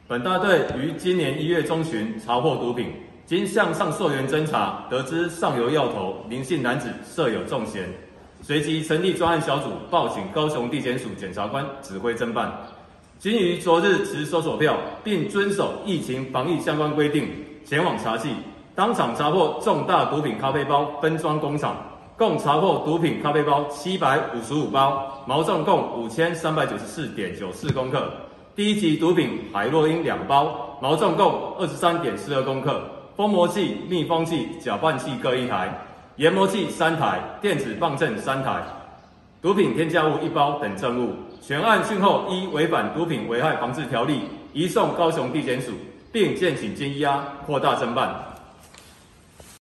本大队于今年1月中旬查获毒品，经向上溯源侦查，得知上游要头林姓男子设有重嫌，随即成立专案小组，报请高雄地检署检察官指挥侦办。经于昨日持搜索票，并遵守疫情防疫相关规定，前往查缉，当场查获重大毒品咖啡包分装工厂，共查获毒品咖啡包755包，毛重共5394.94公克。第一级毒品海洛因2包，毛重共23.42公克，封膜器、密封器、搅拌器各1台，研磨器3台，电子棒正3台，毒品添加物1包等证物。全案讯后依违反毒品危害防治条例，移送高雄地检署，并建请羁押，扩大侦办。